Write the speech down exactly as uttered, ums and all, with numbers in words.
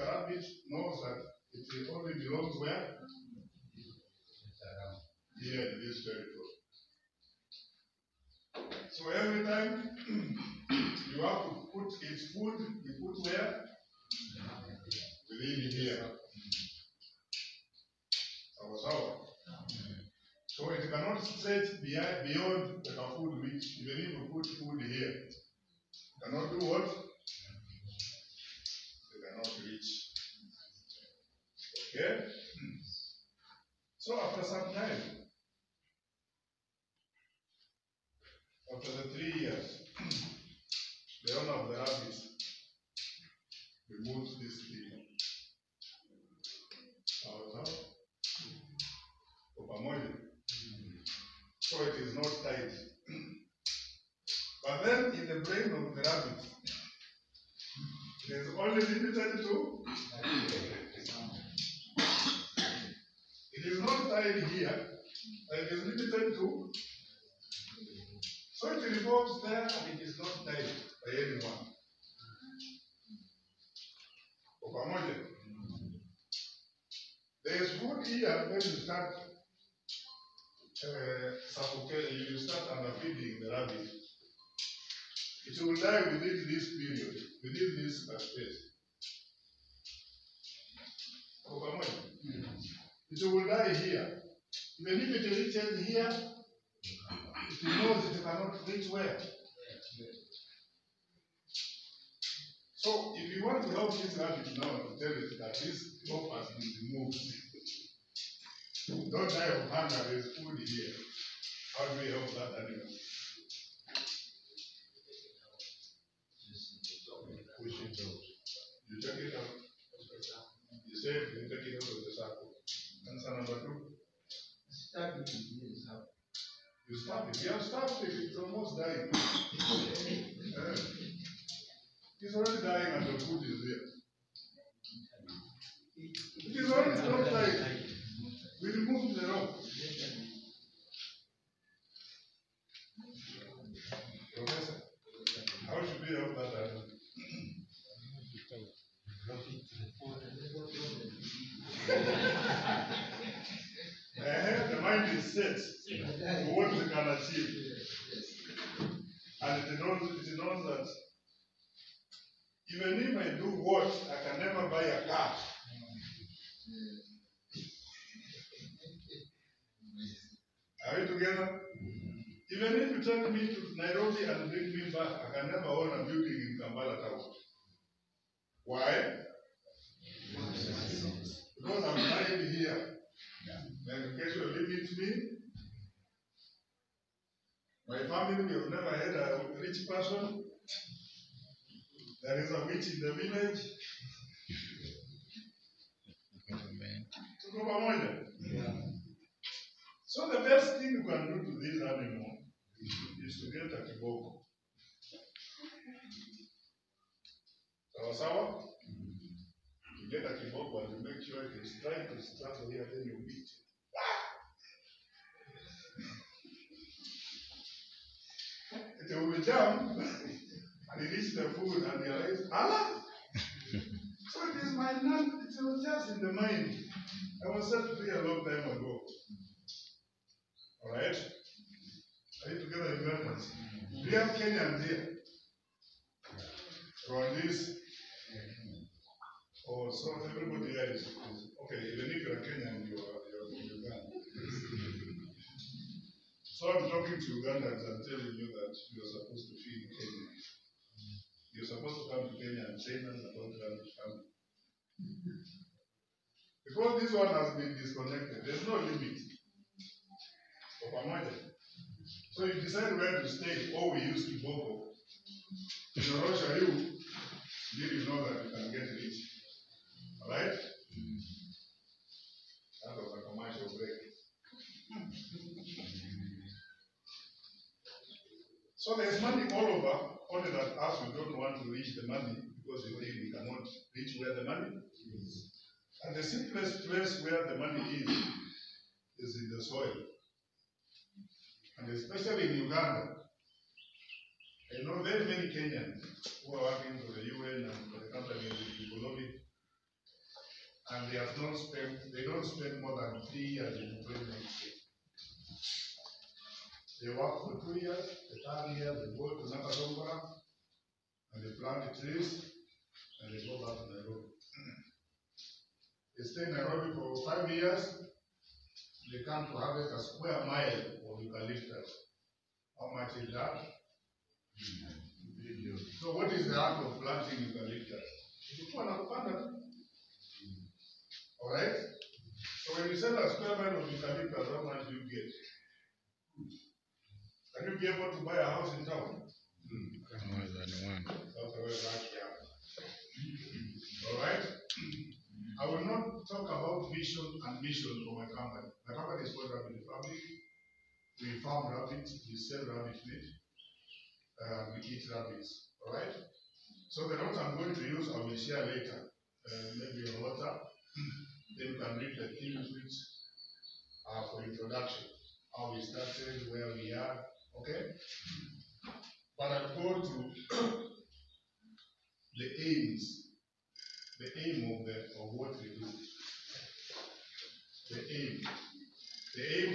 a rabbit knows that it only belongs where? Here in this territory. So every time you have to put its food, you put where? Within here. So it cannot stretch beyond the food reach. Even if you put food here, it cannot do what? It cannot reach. Okay? So after some time, after the three years, the owner of the rabbit removes this thing. Out, out. So it is not tight. But then in the brain of the rabbit, it is only limited to. It is not tied here, but it is limited to. So it revolves there and it is not tied by anyone. There is food here when you start uh, suffocating, you start underfeeding the rabbit. It will die within this period, within this space. It will die here. Even if it reaches here, it knows it cannot reach where. So if you want to help this rabbit now to tell it that this top has been removed, don't die of hunger, there is food here. How do we help that animal? Push it out. You take it out. You say you take it out of the circle. Answer number two. Stab it in the circle. You stab it. You have stabbed it. It's almost dying. uh, it's already dying and the food is there. It is already not dying. We removed the rope. Professor, how should we help that animal? uh, the mind is set for what we can achieve. And it knows, it knows that even if I do what, I can never buy a car. Are we together? Even if you take me to Nairobi and bring me back, I can never own a building in Kampala town. Why? Because I'm lying here. My education limits me. My family, we have never had a rich person. There is a witch in the village. Yeah. So the best thing you can do to this animal is to get a kiboko. Sawa sawa? You get a kiboko and you make sure it is trying to struggle here, then you beat it. It will jump and it reach the food and realize, Allah! So it is my mind, it was just in the mind. I was set free a long time ago. Alright? Are you together in members? We have Kenyans here. From this. Oh, so everybody here is, is okay, even if you're Kenyan, you are you're from Uganda. So I'm talking to Ugandans and telling you that you're supposed to feed Kenya. You're supposed to come to Kenya and China and don't come to come. Because this one has been disconnected, there's no limit. So you decide where to stay, or we use kiboko. In Russia, you, you know that you can get rich. Alright? That was a commercial break. So there's money all over, only that us we don't want to reach the money because we think we cannot reach where the money is. And the simplest place where the money is, is in the soil. And especially in Uganda, I know very many Kenyans who are working for the U N and for the company with Glucovit. they have not spent, they don't spend more than three years in employment. They work for two years, the third year they go to Nakasongora and they plant the trees and they go back to Nairobi. They stay in Nairobi for five years, they come to harvest a square mile of eucalyptus. How much is that? Mm-hmm. So what is the art of planting eucalyptus? Alright? So when you sell a square mile of eucalyptus, how much do you get? Can you be able to buy a house in town? Mm. More than one. That's the way that Alright? I will not talk about vision and mission for my company. My company is called Rabbit Republic. We farm rabbits, we sell rabbit meat, uh, we eat rabbits. Alright? So the notes I'm going to use, I will share later. Uh, maybe on WhatsApp. Then you can read the things which are for introduction. How we started, where we are. Okay? But I'll go to the aims. The aim of the of what we do. The aim. The aim